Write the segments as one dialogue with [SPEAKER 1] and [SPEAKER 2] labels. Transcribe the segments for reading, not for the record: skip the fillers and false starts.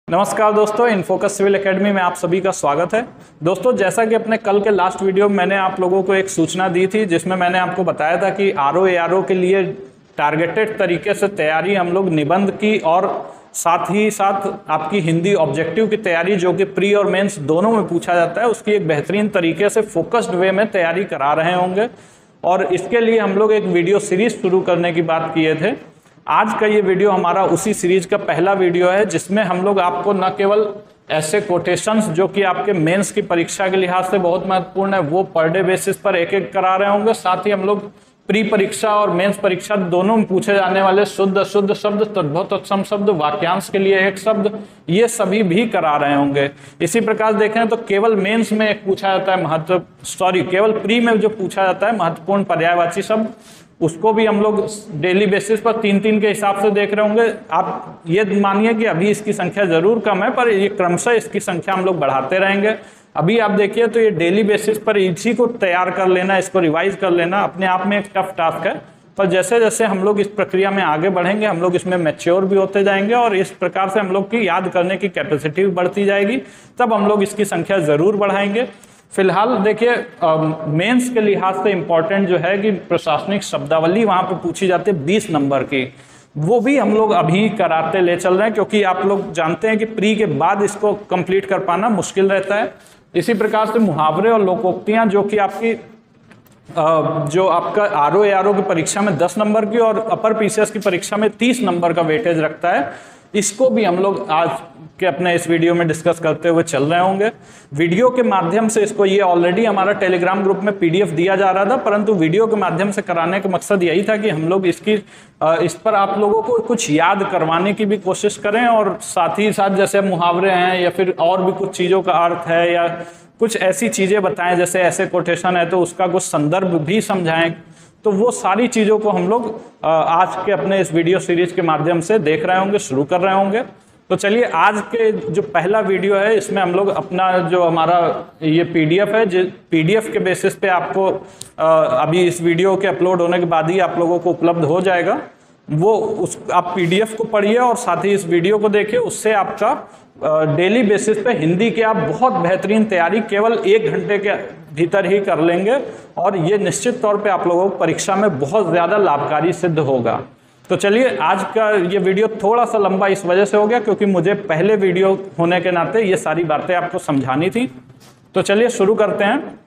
[SPEAKER 1] नमस्कार दोस्तों, InFocus civil academy में आप सभी का स्वागत है। दोस्तों, जैसा कि अपने कल के लास्ट वीडियो में मैंने आप लोगों को एक सूचना दी थी जिसमें मैंने आपको बताया था कि आरओ एआरओ के लिए टारगेटेड तरीके से तैयारी हम लोग निबंध की और साथ ही साथ आपकी हिंदी ऑब्जेक्टिव की तैयारी जो कि प्री और मेंस दोनों में पूछा जाता है उसकी एक बेहतरीन तरीके से फोकस्ड वे में तैयारी करा रहे होंगे। और इसके लिए हम लोग एक वीडियो सीरीज शुरू करने की बात किए थे। आज का ये वीडियो हमारा उसी सीरीज का पहला वीडियो है जिसमें हम लोग आपको न केवल ऐसे कोटेशंस जो कि आपके मेंस की परीक्षा के लिहाज से बहुत महत्वपूर्ण है वो पर डे बेसिस पर एक एक करा रहे होंगे। साथ ही हम लोग प्री परीक्षा और मेंस परीक्षा दोनों में पूछे जाने वाले शुद्ध अशुद्ध शब्द, तद्भव तत्सम शब्द, वाक्यांश के लिए एक शब्द, ये सभी भी करा रहे होंगे। इसी प्रकार देखें तो केवल मेंस में एक पूछा जाता है केवल प्री में जो पूछा जाता है महत्वपूर्ण पर्यायवाची शब्द, उसको भी हम लोग डेली बेसिस पर 3-3 के हिसाब से देख रहे होंगे। आप ये मानिए कि अभी इसकी संख्या जरूर कम है, पर ये क्रमशः इसकी संख्या हम लोग बढ़ाते रहेंगे। अभी आप देखिए तो ये डेली बेसिस पर इसी को तैयार कर लेना, इसको रिवाइज कर लेना अपने आप में एक टफ टास्क है। पर जैसे जैसे हम लोग इस प्रक्रिया में आगे बढ़ेंगे हम लोग इसमें मैच्योर भी होते जाएंगे और इस प्रकार से हम लोग की याद करने की कैपेसिटी भी बढ़ती जाएगी, तब हम लोग इसकी संख्या जरूर बढ़ाएंगे। फिलहाल देखिए मेंस के लिहाज से इम्पोर्टेंट जो है कि प्रशासनिक शब्दावली वहां पे पूछी जाती है 20 नंबर की, वो भी हम लोग अभी कराते ले चल रहे हैं क्योंकि आप लोग जानते हैं कि प्री के बाद इसको कंप्लीट कर पाना मुश्किल रहता है। इसी प्रकार से मुहावरे और लोकोक्तियां जो कि आपकी जो आपका आरओ एआरओ की परीक्षा में 10 नंबर की और अपर पीसीएस की परीक्षा में 30 नंबर का वेटेज रखता है, इसको भी हम लोग आज के अपने इस वीडियो में डिस्कस करते हुए चल रहे होंगे। वीडियो के माध्यम से इसको ये ऑलरेडी हमारा टेलीग्राम ग्रुप में पीडीएफ दिया जा रहा था, परंतु वीडियो के माध्यम से कराने का मकसद यही था कि हम लोग इस पर आप लोगों को कुछ याद करवाने की भी कोशिश करें और साथ ही साथ जैसे मुहावरे हैं या फिर और भी कुछ चीज़ों का अर्थ है या कुछ ऐसी चीज़ें बताएं, जैसे ऐसे कोटेशन है तो उसका कुछ संदर्भ भी समझाएं। तो वो सारी चीज़ों को हम लोग आज के अपने इस वीडियो सीरीज के माध्यम से देख रहे होंगे, शुरू कर रहे होंगे। तो चलिए आज के जो पहला वीडियो है इसमें हम लोग अपना जो हमारा ये पीडीएफ है, जो पीडीएफ के बेसिस पे आपको अभी इस वीडियो के अपलोड होने के बाद ही आप लोगों को उपलब्ध हो जाएगा, वो आप पीडीएफ को पढ़िए और साथ ही इस वीडियो को देखिए। उससे आपका डेली बेसिस पे हिंदी की आप बहुत बेहतरीन तैयारी केवल 1 घंटे के भीतर ही कर लेंगे और ये निश्चित तौर पे आप लोगों को परीक्षा में बहुत ज़्यादा लाभकारी सिद्ध होगा। तो चलिए आज का ये वीडियो थोड़ा सा लंबा इस वजह से हो गया क्योंकि मुझे पहले वीडियो होने के नाते ये सारी बातें आपको समझानी थी। तो चलिए शुरू करते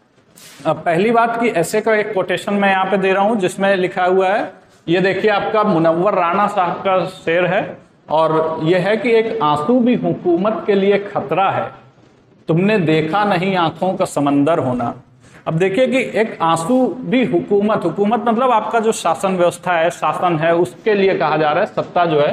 [SPEAKER 1] हैं। पहली बात कि ऐसे का एक कोटेशन मैं यहाँ पे दे रहा हूँ जिसमें लिखा हुआ है, ये देखिए आपका मुनव्वर राणा साहब का शेर है और यह है कि एक आंसू भी हुकूमत के लिए खतरा है, तुमने देखा नहीं आंखों का समंदर होना। अब देखिए कि एक आंसू भी हुकूमत मतलब आपका जो शासन व्यवस्था है, शासन है, उसके लिए कहा जा रहा है, सत्ता जो है,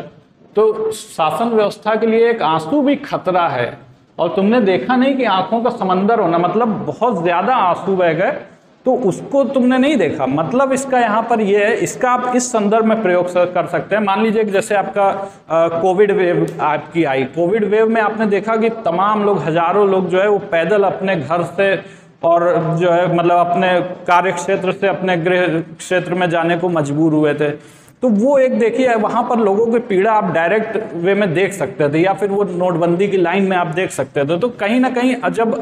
[SPEAKER 1] तो शासन व्यवस्था के लिए एक आंसू भी खतरा है और तुमने देखा नहीं कि आंखों का समंदर होना, मतलब बहुत ज्यादा आंसू बह गए तो उसको तुमने नहीं देखा। मतलब इसका यहाँ पर ये है, इसका आप इस संदर्भ में प्रयोग कर सकते हैं। मान लीजिए कि जैसे आपका कोविड वेव आपकी आई, कोविड वेव में आपने देखा कि तमाम लोग, हजारों लोग जो है वो पैदल अपने घर से और जो है मतलब अपने कार्य क्षेत्र से अपने गृह क्षेत्र में जाने को मजबूर हुए थे। तो वो एक देखिए वहाँ पर लोगों की पीड़ा आप डायरेक्ट वे में देख सकते थे या फिर वो नोटबंदी की लाइन में आप देख सकते थे। तो कहीं ना कहीं जब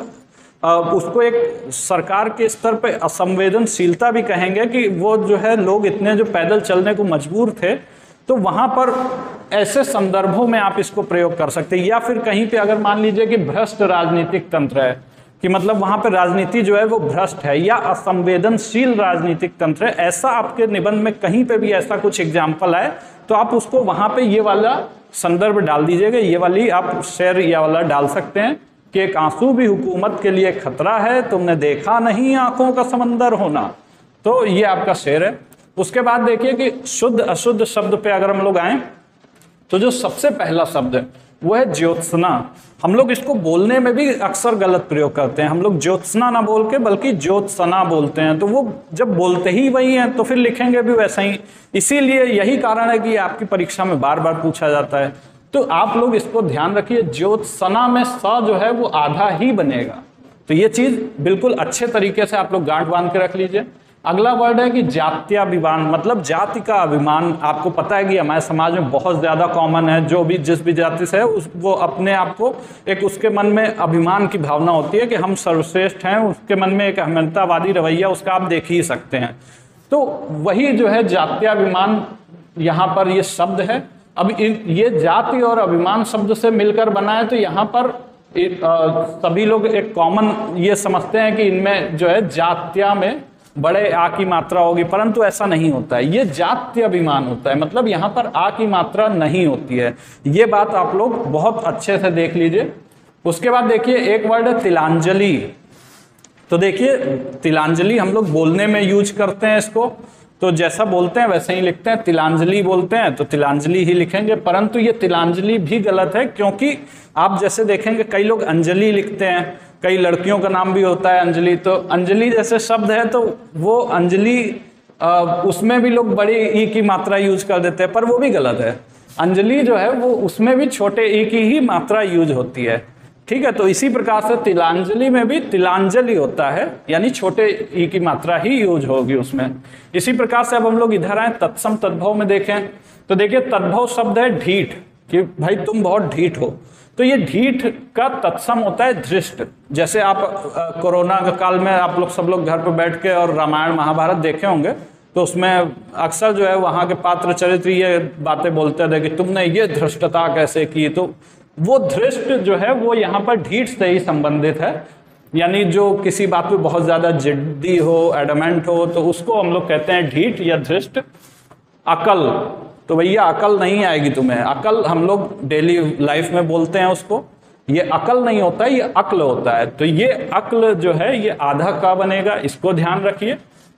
[SPEAKER 1] उसको एक सरकार के स्तर पे असंवेदनशीलता भी कहेंगे कि वो जो है लोग इतने जो पैदल चलने को मजबूर थे, तो वहां पर ऐसे संदर्भों में आप इसको प्रयोग कर सकते हैं। या फिर कहीं पे अगर मान लीजिए कि भ्रष्ट राजनीतिक तंत्र है, कि मतलब वहां पर राजनीति जो है वो भ्रष्ट है या असंवेदनशील राजनीतिक तंत्र है, ऐसा आपके निबंध में कहीं पे भी ऐसा कुछ एग्जाम्पल आए तो आप उसको वहां पे ये वाला संदर्भ डाल दीजिएगा, ये वाली आप शेर या वाला डाल सकते हैं कि एक आंसू भी हुकूमत के लिए खतरा है, तुमने देखा नहीं आंखों का समंदर होना। तो ये आपका शेर है। उसके बाद देखिए कि शुद्ध अशुद्ध शब्द पे अगर हम लोग आए तो जो सबसे पहला शब्द है वो है ज्योत्सना। हम लोग इसको बोलने में भी अक्सर गलत प्रयोग करते हैं, हम लोग ज्योत्सना ना बोल के बल्कि ज्योत्सना बोलते हैं। तो वो जब बोलते ही वही हैं तो फिर लिखेंगे भी वैसा ही। इसीलिए यही कारण है कि आपकी परीक्षा में बार बार पूछा जाता है। तो आप लोग इसको ध्यान रखिए, ज्योत्सना में स जो है वो आधा ही बनेगा। तो ये चीज बिल्कुल अच्छे तरीके से आप लोग गांठ बांध के रख लीजिए। अगला वर्ड है कि जात्याभिमान, मतलब जाति का अभिमान। आपको पता है कि हमारे समाज में बहुत ज्यादा कॉमन है, जो भी जिस भी जाति से है वो अपने आप को एक उसके मन में अभिमान की भावना होती है कि हम सर्वश्रेष्ठ हैं, उसके मन में एक अहमियतवादी रवैया उसका आप देख ही सकते हैं। तो वही जो है जात्याभिमान यहाँ पर ये शब्द है। अब ये जाति और अभिमान शब्द से मिलकर बना है, तो यहाँ पर सभी लोग एक कॉमन ये समझते हैं कि इनमें जो है जात्या में बड़े आ की मात्रा होगी, परंतु ऐसा नहीं होता है। ये जात्य अभिमान होता है, मतलब यहाँ पर आ की मात्रा नहीं होती है। ये बात आप लोग बहुत अच्छे से देख लीजिए। उसके बाद देखिए एक वर्ड है तिलांजलि। तो देखिए तिलांजलि हम लोग बोलने में यूज करते हैं इसको, तो जैसा बोलते हैं वैसे ही लिखते हैं। तिलांजलि बोलते हैं तो तिलांजलि ही लिखेंगे, परंतु ये तिलांजलि भी गलत है, क्योंकि आप जैसे देखेंगे कई लोग अंजलि लिखते हैं, कई लड़कियों का नाम भी होता है अंजलि। तो अंजलि जैसे शब्द है तो वो अंजलि उसमें भी लोग बड़ी ई की मात्रा यूज कर देते हैं, पर वो भी गलत है। अंजलि जो है वो उसमें भी छोटे ई की ही मात्रा यूज होती है, ठीक है। तो इसी प्रकार से तिलांजलि में भी तिलांजलि होता है, यानी छोटे ई की मात्रा ही यूज होगी उसमें। इसी प्रकार से अब हम लोग इधर आए तत्सम तद्भव में देखें, तो देखिए तद्भव शब्द है ढीठ, कि भाई तुम बहुत ढीठ हो। तो ये ढीठ का तत्सम होता है धृष्ट। जैसे आप कोरोना के काल में आप लोग सब लोग घर पर बैठ के और रामायण महाभारत देखे होंगे, तो उसमें अक्सर जो है वहाँ के पात्र चरित्र ये बातें बोलते थे कि तुमने ये धृष्टता कैसे की। तो वो धृष्ट जो है वो यहाँ पर ढीठ से ही संबंधित है, यानी जो किसी बात पे बहुत ज्यादा जिद्दी हो, एडमेंट हो, तो उसको हम लोग कहते हैं ढीठ या धृष्ट। अकल, तो भैया अकल नहीं आएगी तुम्हें। अकल हम लोग डेली लाइफ में बोलते हैं उसको, ये अकल नहीं होता है, ये अक्ल होता है। तो ये अक्ल जो है ये आधा का बनेगा, इसको ध्यान रखिए।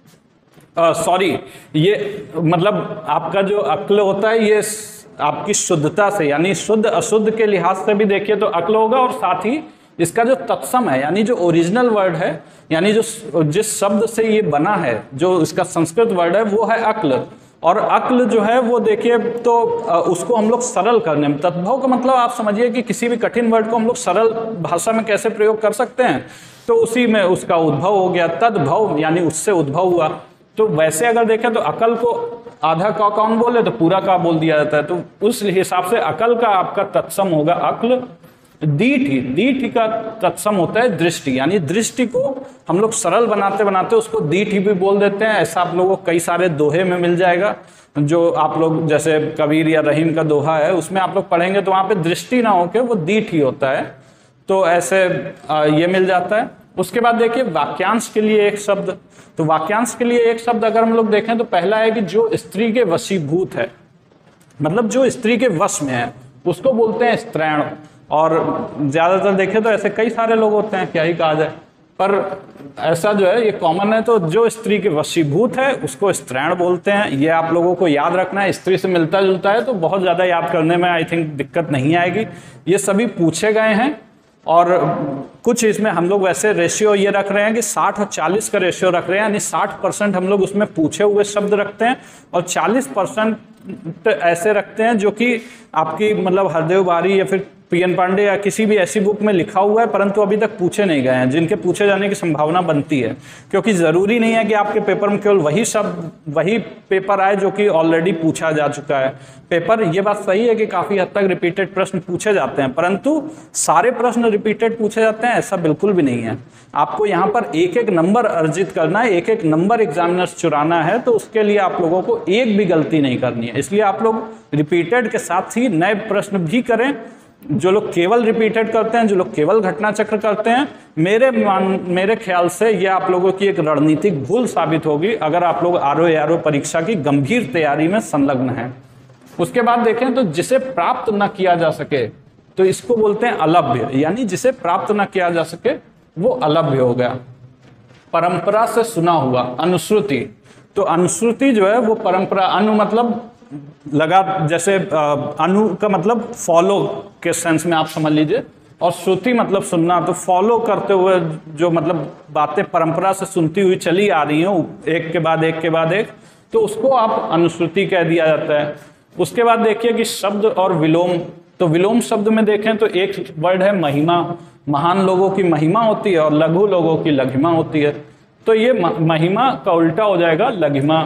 [SPEAKER 1] सॉरी, ये मतलब आपका जो अक्ल होता है ये आपकी शुद्धता से, यानी शुद्ध अशुद्ध के लिहाज से भी देखिए तो अक्ल होगा, और साथ ही इसका जो तत्सम है, यानी जो ओरिजिनल वर्ड है, यानी जो जिस शब्द से ये बना है, जो इसका संस्कृत वर्ड है वो है अक्ल। और अक्ल जो है वो देखिए तो उसको हम लोग सरल करने में, तद्भव का मतलब आप समझिए कि किसी भी कठिन वर्ड को हम लोग सरल भाषा में कैसे प्रयोग कर सकते हैं, तो उसी में उसका उद्भव हो गया। तद्भव यानी उससे उद्भव हुआ। तो वैसे अगर देखें तो अकल को आधा का कौन बोले तो पूरा का बोल दिया जाता है, तो उस हिसाब से अकल का आपका तत्सम होगा अक्ल। दीठी का तत्सम होता है दृष्टि, यानी दृष्टि को हम लोग सरल बनाते बनाते उसको दीठी भी बोल देते हैं। ऐसा आप लोगों को कई सारे दोहे में मिल जाएगा, जो आप लोग जैसे कबीर या रहीम का दोहा है उसमें आप लोग पढ़ेंगे तो वहां पे दृष्टि ना होके वो दीठी होता है, तो ऐसे ये मिल जाता है। उसके बाद देखिए वाक्यांश के लिए एक शब्द, तो वाक्यांश के लिए एक शब्द अगर हम लोग देखें तो पहला है कि जो स्त्री के वशीभूत है, मतलब जो स्त्री के वश में है उसको बोलते हैं स्त्रैण। और ज्यादातर देखें तो ऐसे कई सारे लोग होते हैं, क्या ही कहा जाए, पर ऐसा जो है ये कॉमन है। तो जो स्त्री के वशीभूत है उसको स्त्रैण बोलते हैं। ये आप लोगों को याद रखना है, स्त्री से मिलता जुलता है तो बहुत ज्यादा याद करने में आई थिंक दिक्कत नहीं आएगी। ये सभी पूछे गए हैं, और कुछ इसमें हम लोग वैसे रेशियो ये रख रहे हैं कि 60 और 40 का रेशियो रख रहे हैं, यानी 60% हम लोग उसमें पूछे हुए शब्द रखते हैं और 40% ऐसे रखते हैं जो कि आपकी मतलब हरदेव बारी या फिर पीएन पांडे या किसी भी ऐसी बुक में लिखा हुआ है परंतु अभी तक पूछे नहीं गए हैं, जिनके पूछे जाने की संभावना बनती है। क्योंकि जरूरी नहीं है कि आपके पेपर में केवल वही शब्द वही पेपर आए जो कि ऑलरेडी पूछा जा चुका है। पेपर ये बात सही है कि काफी हद तक रिपीटेड प्रश्न पूछे जाते हैं, परंतु सारे प्रश्न रिपीटेड पूछे जाते हैं ऐसा बिल्कुल भी नहीं है। आपको यहाँ पर एक एक नंबर अर्जित करना है, एक एक नंबर एग्जामिनर्स चुराना है, तो उसके लिए आप लोगों को एक भी गलती नहीं करनी है। इसलिए आप लोग रिपीटेड के साथ ही नए प्रश्न भी करें। जो लोग केवल रिपीटेड करते हैं, जो लोग केवल घटना चक्र करते हैं, मेरे ख्याल से ये आप लोगों की एक रणनीतिक भूल साबित होगी अगर आप लोग आरओ परीक्षा की गंभीर तैयारी में संलग्न हैं। उसके बाद देखें तो जिसे प्राप्त न किया जा सके तो इसको बोलते हैं अलभ्य, यानी जिसे प्राप्त न किया जा सके वो अलभ्य हो गया। परंपरा से सुना हुआ, अनुश्रुति, तो अनुश्रुति जो है वो परंपरा, अनु मतलब लगा, जैसे अनु का मतलब फॉलो के सेंस में आप समझ लीजिए, और श्रुति मतलब सुनना, तो फॉलो करते हुए जो मतलब बातें परंपरा से सुनती हुई चली आ रही हो एक के बाद एक के बाद एक, तो उसको आप अनुश्रुति कह दिया जाता है। उसके बाद देखिए कि शब्द और विलोम, तो विलोम शब्द में देखें तो एक वर्ड है महिमा, महान लोगों की महिमा होती है और लघु लोगों की लघिमा होती है। तो ये महिमा का उल्टा हो जाएगा लघिमा।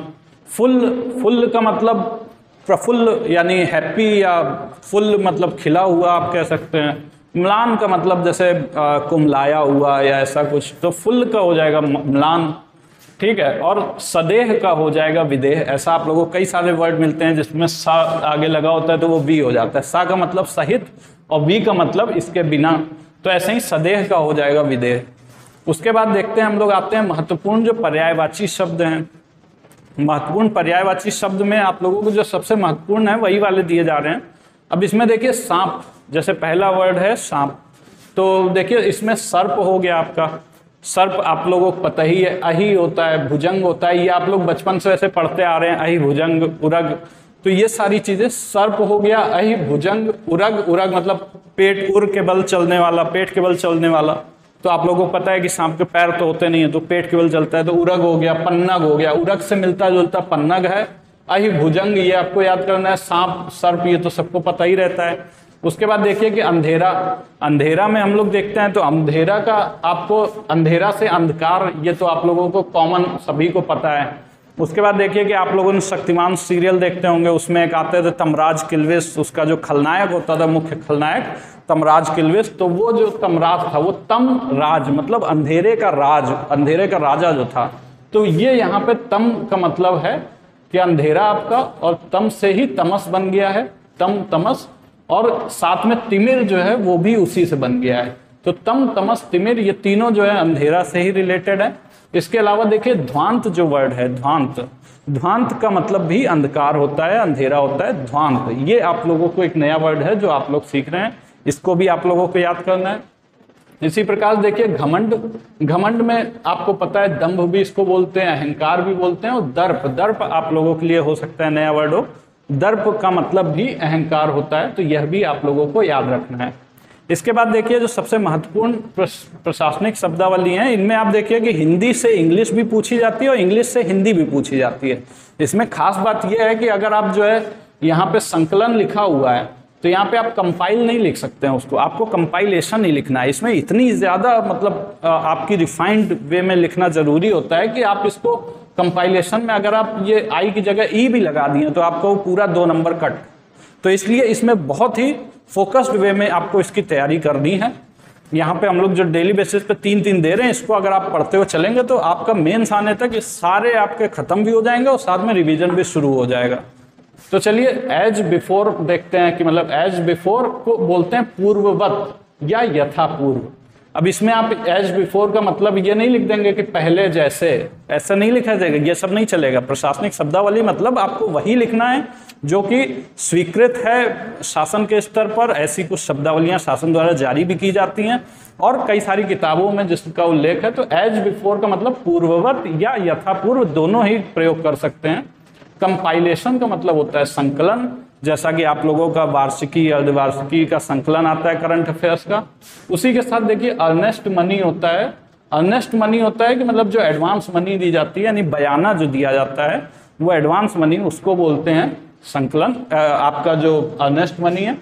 [SPEAKER 1] फुल का मतलब प्रफुल्ल यानी हैप्पी, या फुल मतलब खिला हुआ आप कह सकते हैं। म्लान का मतलब जैसे कुमलाया हुआ या ऐसा कुछ, तो फुल का हो जाएगा म्लान, ठीक है। और सदेह का हो जाएगा विदेह। ऐसा आप लोगों को कई सारे वर्ड मिलते हैं जिसमें सा आगे लगा होता है तो वो वी हो जाता है। सा का मतलब सहित और वी का मतलब इसके बिना, तो ऐसे ही सदेह का हो जाएगा विदेह। उसके बाद देखते हैं हम लोग आते हैं महत्वपूर्ण जो पर्यायवाची शब्द हैं। महत्वपूर्ण पर्यायवाची शब्द में आप लोगों को जो सबसे महत्वपूर्ण है वही वाले दिए जा रहे हैं। अब इसमें देखिए सांप, जैसे पहला वर्ड है सांप, तो देखिए इसमें सर्प हो गया आपका। सर्प आप लोगों को पता ही है, अहि होता है, भुजंग होता है, ये आप लोग बचपन से ऐसे पढ़ते आ रहे हैं, अहि भुजंग उरग, तो ये सारी चीजें सर्प हो गया। अहि भुजंग उरग, उरग मतलब पेट, उर के बल चलने वाला, पेट के बल चलने वाला। तो आप लोगों को पता है कि सांप के पैर तो होते नहीं है, तो पेट के बल चलता है, तो उरग हो गया। पन्नग हो गया, उरग से मिलता जुलता पन्नग है। अहि भुजंग ये आपको याद करना है। सांप सर्प ये तो सबको पता ही रहता है। उसके बाद देखिए कि अंधेरा, अंधेरा में हम लोग देखते हैं तो अंधेरा का आपको, अंधेरा से अंधकार, ये तो आप लोगों को कॉमन सभी को पता है। उसके बाद देखिए कि आप लोगों ने शक्तिमान सीरियल देखते होंगे, उसमें एक आते थे तमराज किल्विस, उसका जो खलनायक होता था, मुख्य खलनायक तमराज किल्विस, तो वो जो तमराज था वो तम राज मतलब अंधेरे का राज, अंधेरे का राजा जो था। तो ये यहाँ पे तम का मतलब है कि अंधेरा आपका, और तम से ही तमस बन गया है, तम तमस, और साथ में तिमिर जो है वो भी उसी से बन गया है। तो तम तमस तिमिर ये तीनों जो है अंधेरा से ही रिलेटेड है। इसके अलावा देखिए ध्वांत जो वर्ड है, ध्वांत, ध्वांत का मतलब भी अंधकार होता है, अंधेरा होता है, ध्वांत। ये आप लोगों को एक नया वर्ड है जो आप लोग सीख रहे हैं, इसको भी आप लोगों को याद करना है। इसी प्रकार देखिए घमंड, घमंड में आपको पता है दंभ भी इसको बोलते हैं, अहंकार भी बोलते हैं, और दर्प, दर्प आप लोगों के लिए हो सकता है नया वर्ड हो। दर्प का मतलब भी अहंकार होता है, तो यह भी आप लोगों को याद रखना है। इसके बाद देखिए जो सबसे महत्वपूर्ण प्रशासनिक शब्दावली है, इनमें आप देखिए कि हिंदी से इंग्लिश भी पूछी जाती है और इंग्लिश से हिंदी भी पूछी जाती है। इसमें खास बात यह है कि अगर आप जो है यहाँ पे संकलन लिखा हुआ है तो यहाँ पे आप कंपाइल नहीं लिख सकते हैं उसको, आपको कंपाइलेशन ही लिखना है। इसमें इतनी ज़्यादा मतलब आपकी रिफाइंड वे में लिखना जरूरी होता है कि आप इसको कंपाइलेशन में अगर आप ये आई की जगह ई भी लगा दिए तो आपको पूरा 2 नंबर कट। तो इसलिए इसमें बहुत ही फोकस्ड वे में आपको इसकी तैयारी करनी है। यहाँ पे हम लोग जो डेली बेसिस पे 3-3 दे रहे हैं, इसको अगर आप पढ़ते हुए चलेंगे तो आपका मेंस आने तक ये सारे आपके खत्म भी हो जाएंगे और साथ में रिवीजन भी शुरू हो जाएगा। तो चलिए एज बिफोर देखते हैं कि मतलब एज बिफोर को बोलते हैं पूर्ववत या यथा पूर्व। अब इसमें आप एज बिफोर का मतलब ये नहीं लिख देंगे कि पहले जैसे, ऐसा नहीं लिखा जाएगा, ये सब नहीं चलेगा। प्रशासनिक शब्दावली मतलब आपको वही लिखना है जो कि स्वीकृत है शासन के स्तर पर। ऐसी कुछ शब्दावलियां शासन द्वारा जारी भी की जाती हैं और कई सारी किताबों में जिसका उल्लेख है। तो एज बिफोर का मतलब पूर्ववत या यथापूर्व दोनों ही प्रयोग कर सकते हैं। कंपाइलेशन का मतलब होता है संकलन, जैसा कि आप लोगों का वार्षिकी अर्धवार्षिकी का संकलन आता है करंट अफेयर्स का। उसी के साथ देखिए अर्नेस्ट मनी होता है। अर्नेस्ट मनी होता है कि मतलब जो एडवांस मनी दी जाती है, यानी बयाना जो दिया जाता है वो एडवांस मनी, उसको बोलते हैं संकलन। आपका जो अर्नेस्ट मनी है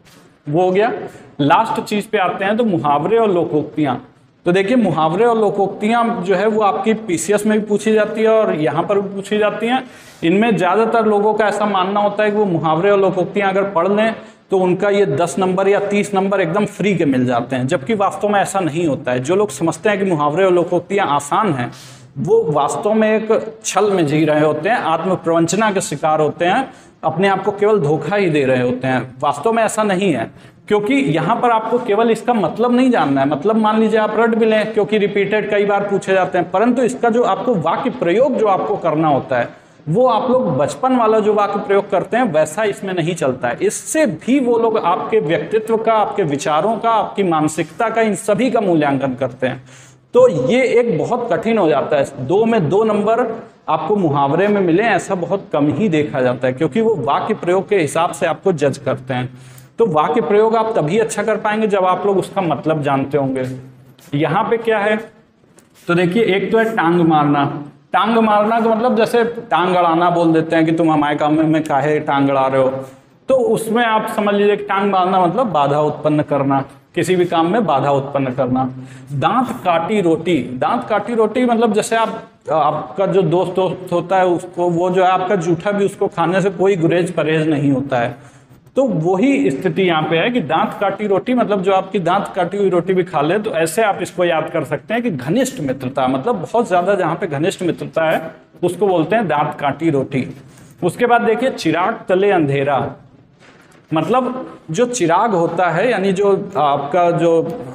[SPEAKER 1] वो हो गया। लास्ट चीज पे आते हैं तो मुहावरे और लोकोक्तियां। तो देखिए मुहावरे और लोकोक्तियां जो है वो आपकी पीसीएस में भी पूछी जाती है और यहाँ पर भी पूछी जाती हैं। इनमें ज़्यादातर लोगों का ऐसा मानना होता है कि वो मुहावरे और लोकोक्तियां अगर पढ़ लें तो उनका ये 10 नंबर या 30 नंबर एकदम फ्री के मिल जाते हैं, जबकि वास्तव में ऐसा नहीं होता है। जो लोग समझते हैं कि मुहावरे और लोकोक्तियां आसान हैं वो वास्तव में एक छल में जी रहे होते हैं, आत्म प्रवंचना के शिकार होते हैं, अपने आप को केवल धोखा ही दे रहे होते हैं। वास्तव में ऐसा नहीं है, क्योंकि यहाँ पर आपको केवल इसका मतलब नहीं जानना है। मतलब मान लीजिए आप रट भी लें क्योंकि रिपीटेड कई बार पूछे जाते हैं, परंतु इसका जो आपको वाक्य प्रयोग जो आपको करना होता है वो आप लोग बचपन वाला जो वाक्य प्रयोग करते हैं वैसा इसमें नहीं चलता है। इससे भी वो लोग आपके व्यक्तित्व का, आपके विचारों का, आपकी मानसिकता का, इन सभी का मूल्यांकन करते हैं। तो ये एक बहुत कठिन हो जाता है। 2 में 2 नंबर आपको मुहावरे में मिले ऐसा बहुत कम ही देखा जाता है, क्योंकि वो वाक्य प्रयोग के हिसाब से आपको जज करते हैं। तो वाक्य प्रयोग आप तभी अच्छा कर पाएंगे जब आप लोग उसका मतलब जानते होंगे। यहाँ पे क्या है तो देखिए एक तो है टांग मारना। टांग मारना का मतलब जैसे टांग अड़ाना बोल देते हैं कि तुम हमारे काम में काहे टांग अड़ा रहे हो, तो उसमें आप समझ लीजिए कि टांग मारना मतलब बाधा उत्पन्न करना। किसी भी काम में बाधा उत्पन्न करना। दांत काटी रोटी मतलब जैसे आपका जो दोस्त होता है उसको वो जो है आपका जूठा भी उसको खाने से कोई गुरेज परहेज नहीं होता है। तो वही स्थिति यहाँ पे है कि दांत काटी रोटी मतलब जो आपकी दांत काटी हुई रोटी भी खा ले। तो ऐसे आप इसको याद कर सकते हैं कि घनिष्ठ मित्रता, मतलब बहुत ज्यादा जहाँ पे घनिष्ठ मित्रता है उसको बोलते हैं दांत काटी रोटी। उसके बाद देखिए चिराग तले अंधेरा, मतलब जो चिराग होता है यानी जो आपका जो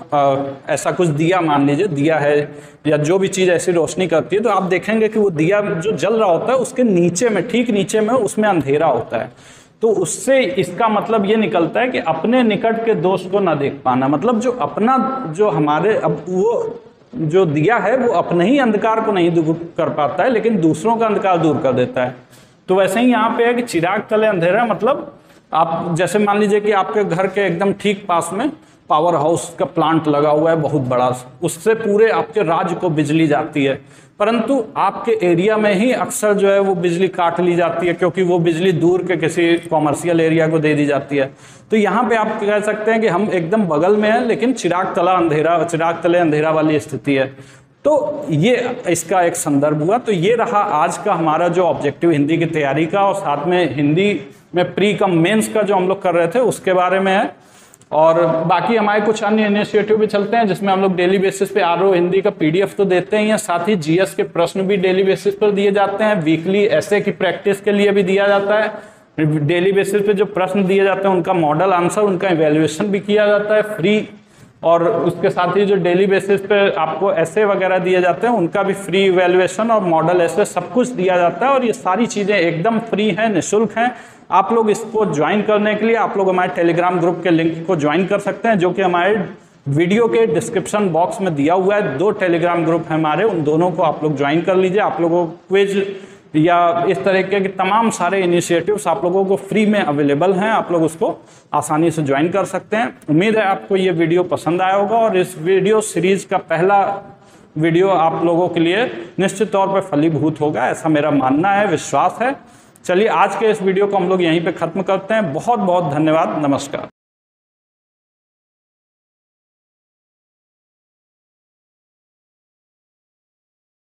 [SPEAKER 1] ऐसा कुछ दिया, मान लीजिए दिया है या जो भी चीज़ ऐसी रोशनी करती है, तो आप देखेंगे कि वो दिया जो जल रहा होता है उसके नीचे में, ठीक नीचे में उसमें अंधेरा होता है। तो उससे इसका मतलब ये निकलता है कि अपने निकट के दोष को ना देख पाना, मतलब जो अपना जो हमारे अब वो जो दिया है वो अपने ही अंधकार को नहीं दूर कर पाता है लेकिन दूसरों का अंधकार दूर कर देता है। तो वैसे ही यहाँ पे है कि चिराग तले अंधेरा, मतलब आप जैसे मान लीजिए कि आपके घर के एकदम ठीक पास में पावर हाउस का प्लांट लगा हुआ है बहुत बड़ा, उससे पूरे आपके राज्य को बिजली जाती है, परंतु आपके एरिया में ही अक्सर जो है वो बिजली काट ली जाती है क्योंकि वो बिजली दूर के किसी कॉमर्शियल एरिया को दे दी जाती है। तो यहाँ पे आप कह सकते हैं कि हम एकदम बगल में हैं लेकिन चिराग तले अंधेरा वाली स्थिति है। तो ये इसका एक संदर्भ हुआ। तो ये रहा आज का हमारा जो ऑब्जेक्टिव हिंदी की तैयारी का, और साथ में हिंदी में प्री कम मेंस का जो हम लोग कर रहे थे उसके बारे में है। और बाकी हमारे कुछ अन्य इनिशिएटिव भी चलते हैं जिसमें हम लोग डेली बेसिस पे आरओ हिंदी का पीडीएफ तो देते ही हैं, साथ ही जीएस के प्रश्न भी डेली बेसिस पर दिए जाते हैं। वीकली ऐसे की प्रैक्टिस के लिए भी दिया जाता है। डेली बेसिस पे जो प्रश्न दिए जाते हैं उनका मॉडल आंसर, उनका इवेल्युएशन भी किया जाता है फ्री। और उसके साथ ही जो डेली बेसिस पे आपको ऐसे वगैरह दिए जाते हैं उनका भी फ्री इवेल्युएशन और मॉडल ऐसे सब कुछ दिया जाता है। और ये सारी चीज़ें एकदम फ्री हैं, निःशुल्क हैं। आप लोग इसको ज्वाइन करने के लिए आप लोग हमारे टेलीग्राम ग्रुप के लिंक को ज्वाइन कर सकते हैं जो कि हमारे वीडियो के डिस्क्रिप्शन बॉक्स में दिया हुआ है। 2 टेलीग्राम ग्रुप है हमारे, उन दोनों को आप लोग ज्वाइन कर लीजिए। आप लोगों को क्विज या इस तरीके के तमाम सारे इनिशिएटिव्स आप लोगों को फ्री में अवेलेबल हैं, आप लोग उसको आसानी से ज्वाइन कर सकते हैं। उम्मीद है आपको ये वीडियो पसंद आया होगा और इस वीडियो सीरीज का पहला वीडियो आप लोगों के लिए निश्चित तौर पर फलीभूत होगा, ऐसा मेरा मानना है, विश्वास है। चलिए आज के इस वीडियो को हम लोग यहीं पे ख़त्म करते हैं। बहुत बहुत धन्यवाद, नमस्कार।